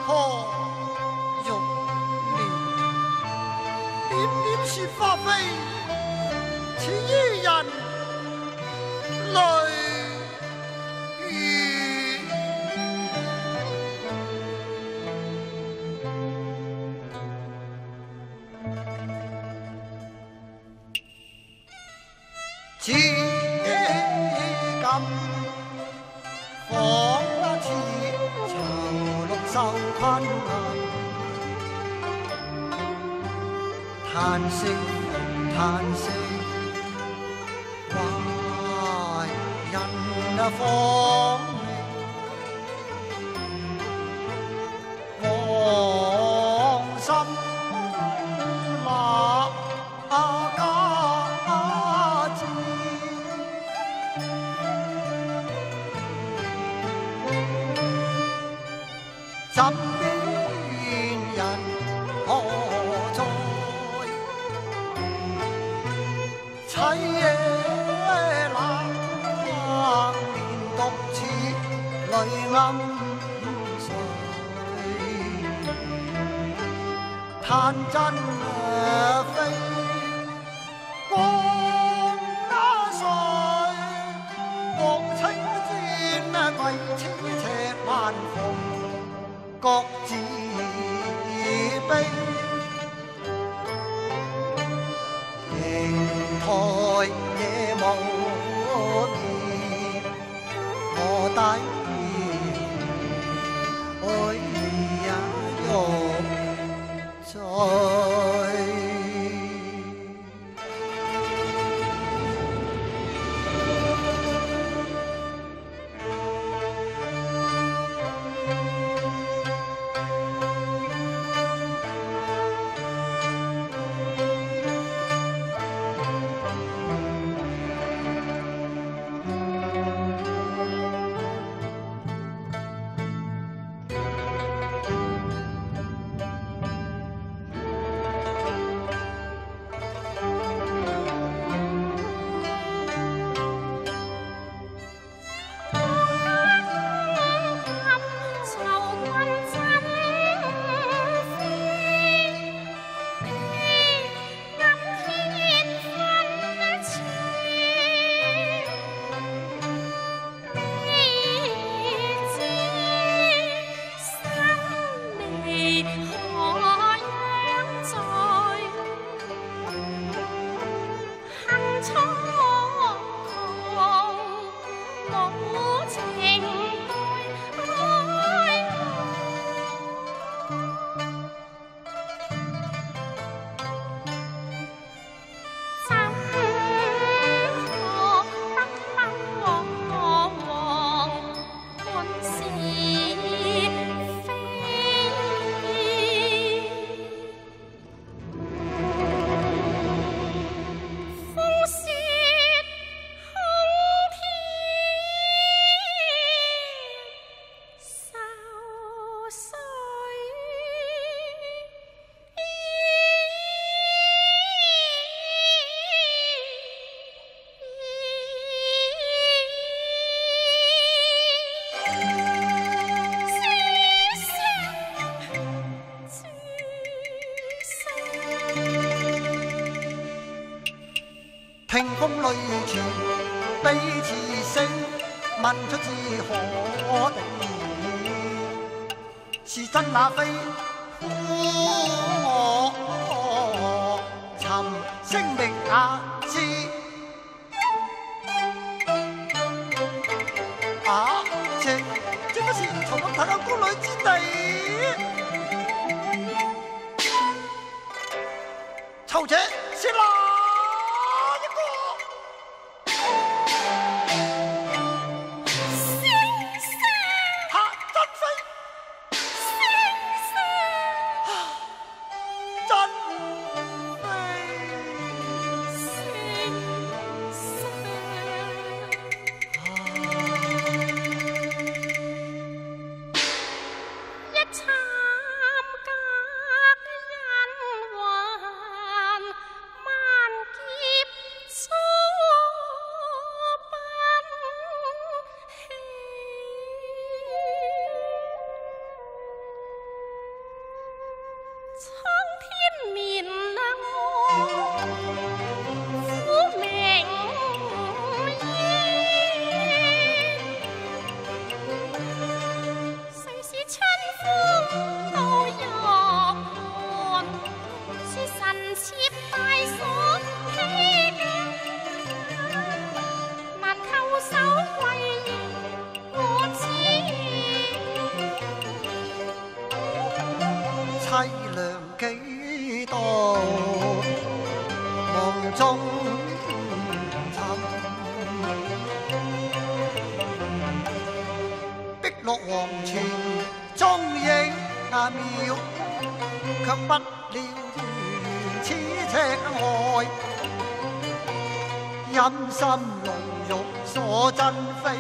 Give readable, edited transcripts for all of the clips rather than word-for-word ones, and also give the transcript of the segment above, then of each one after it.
何玉莲，点点雪花飞，似伊人泪雨。似今仿似囚鹿受困难。叹息叹息，怀人啊芳名，往心那家知，枕边人何在？凄夜冷，面独似泪暗垂。叹真飞，光衰。莫清战为痴赤万逢，各自悲。台夜无眠，我底爱也欲醉。听风泪泉，悲似声，问出自何地？是真那非，呼我寻声觅也知。啊，这不是曹公太后宫女之地？曹姐，是哪一个？ 参隔恩怨。 凄凉几度，梦中寻。碧落黄泉踪影渺，却不了缘此赤海。阴森牢狱锁珍妃。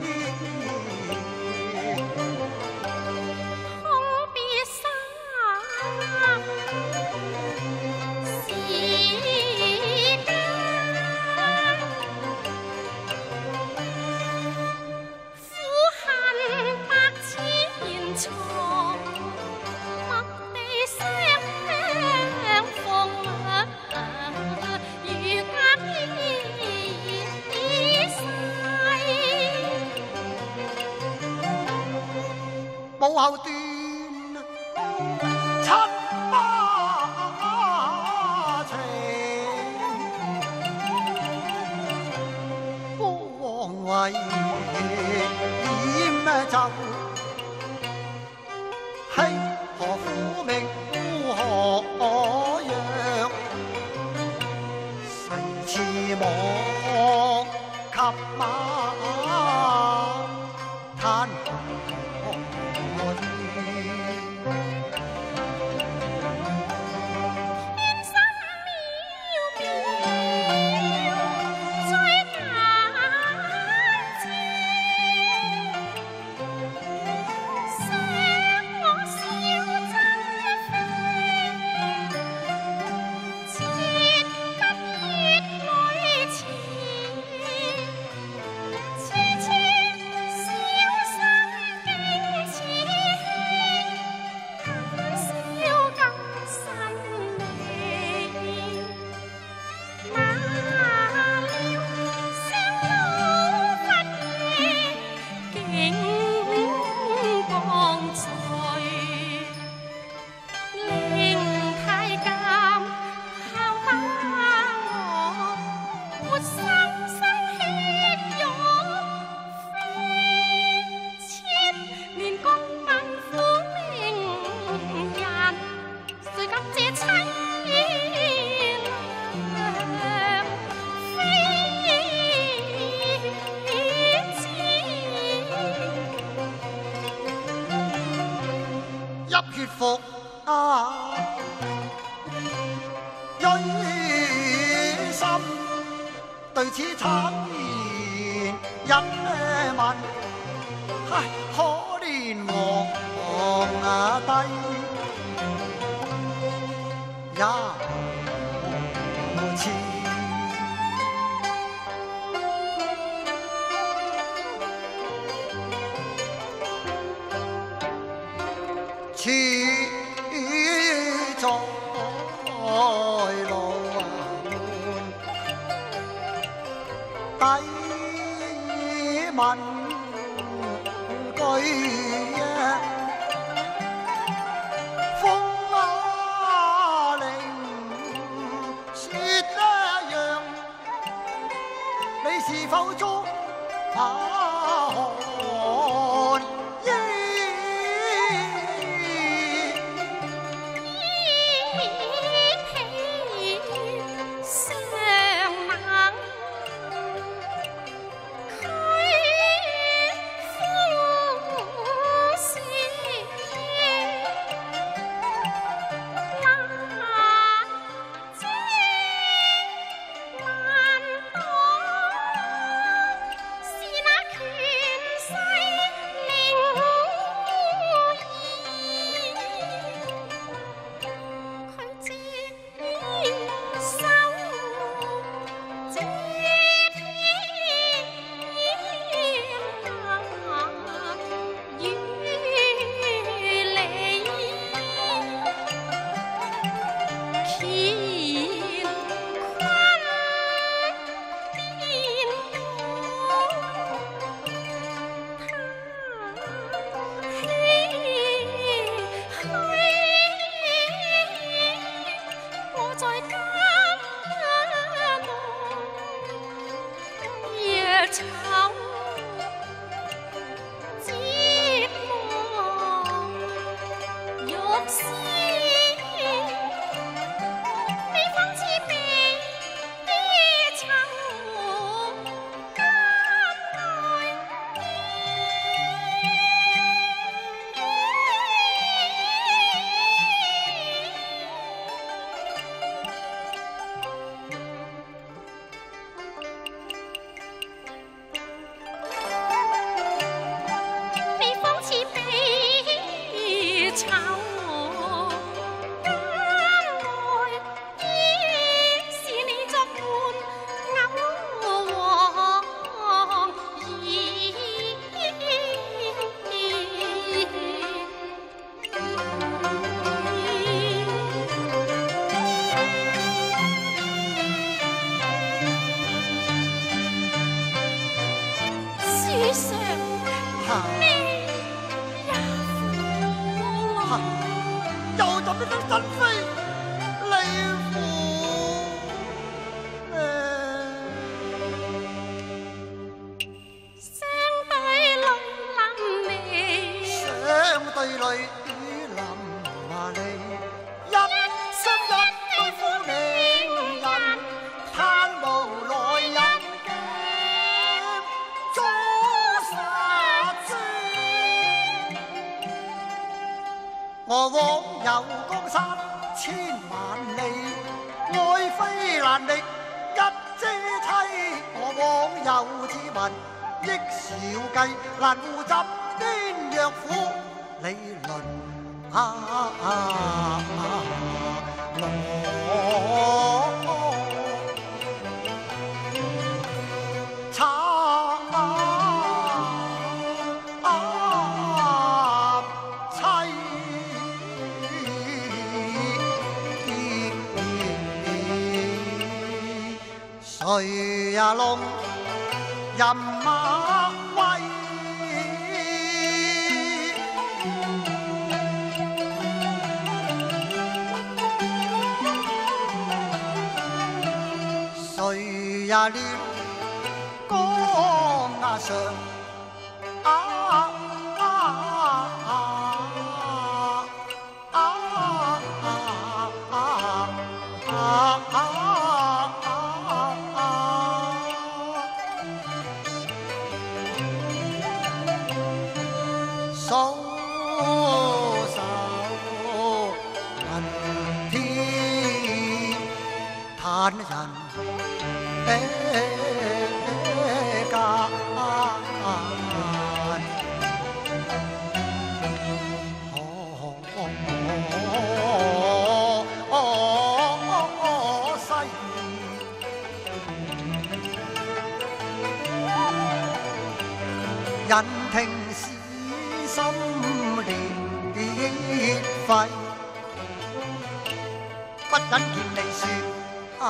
母后断亲妈情，孤王为掩奏，卿何苦命孤何若？誓赐莫及马叹。血服銳心，對此慘言一問，唉，可憐皇帝也無似。此在路門，低問句風鈴說一樣，你是否捉看？ 我往游江山千萬里，愛妃難離一姐妻。我往遊自文憶少計，難護習邊若虎理論谁呀弄人馬威？誰呀亂江上？數手問天，嘆人間。人聽是心裂肺，不忍見你説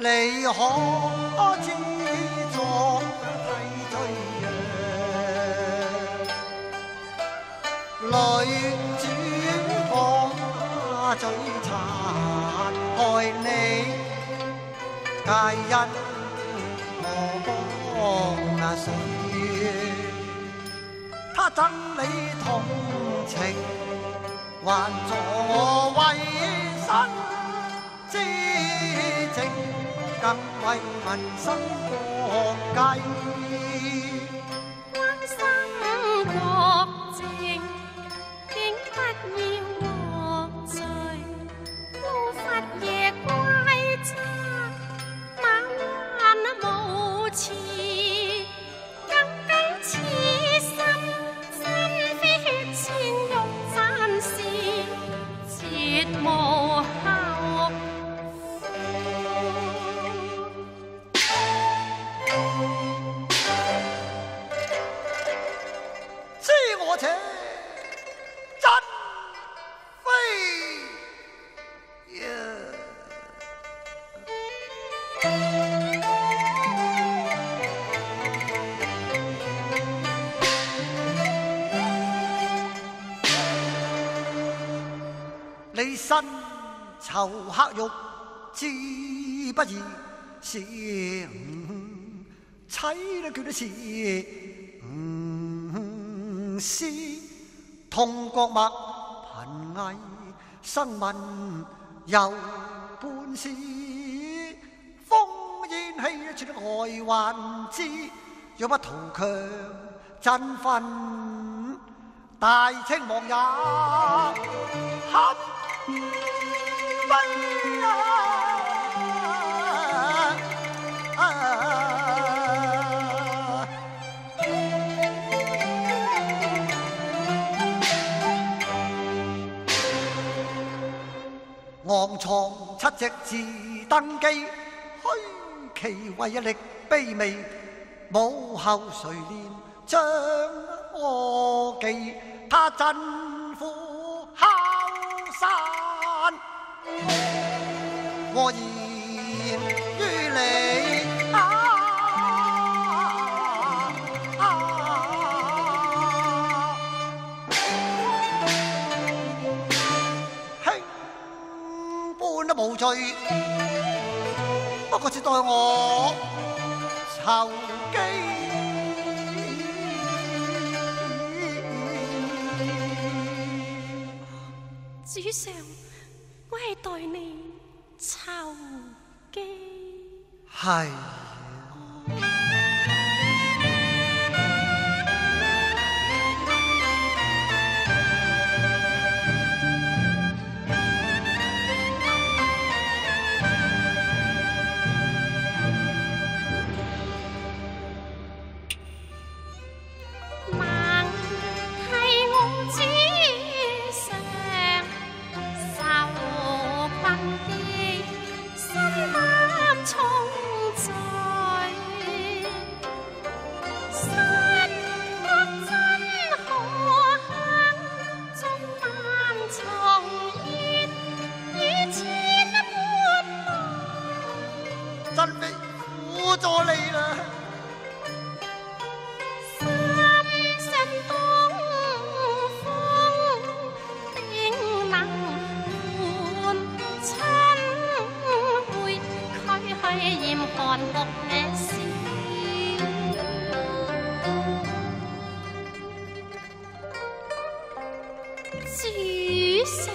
你可知作替罪羊，女主講他嘴殘害你，皆因我幫誰？他憎你同情，還助我為身之正，更為民生國計。 關心國政，竟不要獲罪，無法夜歸家，晚無詞，更更痴心，身非前欲暫時，切無後知我這真非你身囚黑獄，知不易是妻都叫得是詩，通國脈貧藝生民有半事，烽煙氣出外還知，若不圖強振奮，大清亡也堪悲昂藏7隻字登基，虛其為一力卑微，母後誰憐將我記？他真負孝山，我言於你無罪，不過只待我酬機。 主上，我係待你酬機。 係。真非苦咗你啦！ 深信東風定能換春回，驅去嚴寒酷嘅笑。主上。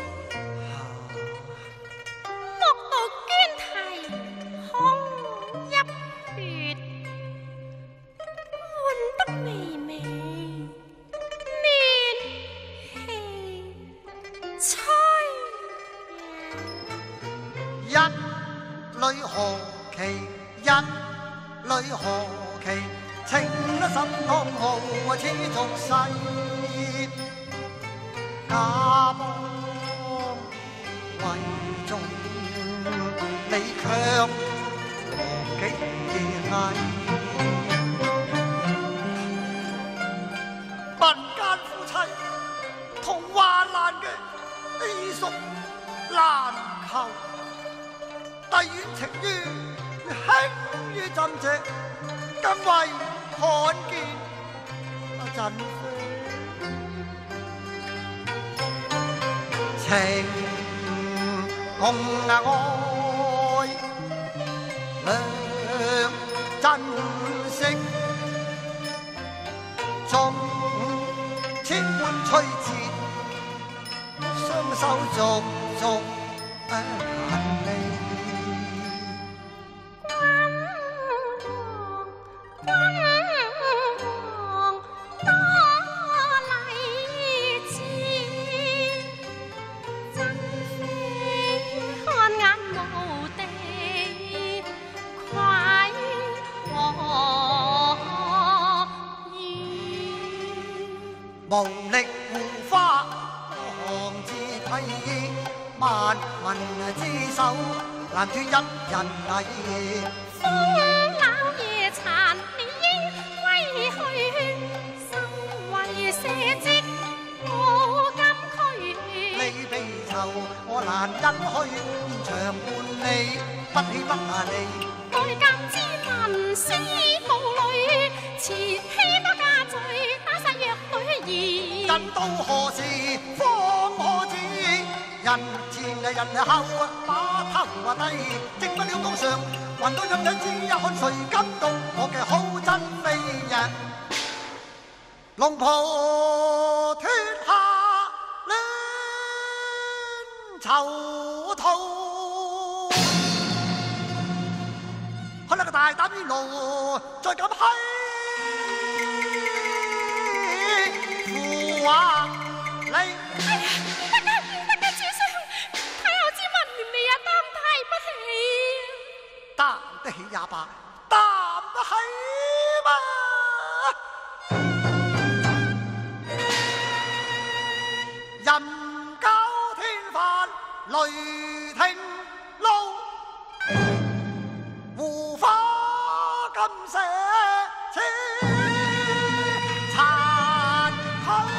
一女何其一女何其情得心當豪似俗世，家邦為重，你卻何其偽。民間夫妻同患難嘅悲屬難求。 帝遠情於輕於朕席，更為罕見振飛。情共愛兩珍惜，縱千般摧折，雙手續續難離。無力護花，行自攜意，萬民之手，難脫一人泥。 風冷夜殘，你應歸去，身為社稷，我甘區。 你悲愁，我難忍去，現場伴你，不喜不離。 愛奸之民死無淚，慈禧多加罪，打殺弱女兒。 人到何時方可知？人前人後把頭低，正不了高尚，還到任人之一看誰敢動我嘅好真美呀！龍袍脱下亂囚徒，看那個大膽於路，再敢欺負話你。 哎呀，唔得主上，太后之文你也擔太不起。 擔得起也罷，擔得起嘛？人教天犯雷霆怒，胡花金蛇似殘軀。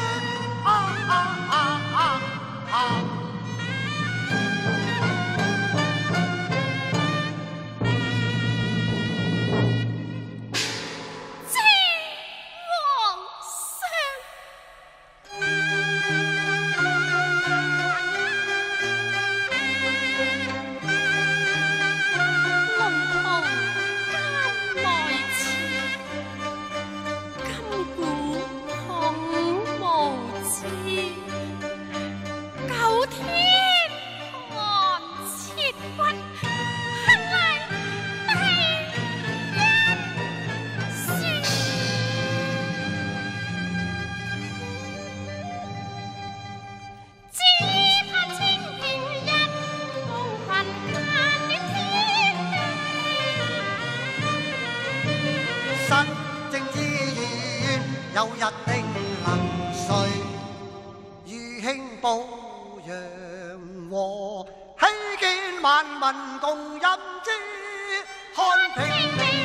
身正之言，有日定能遂，餘興保陽和，希見萬民共飲之，看平。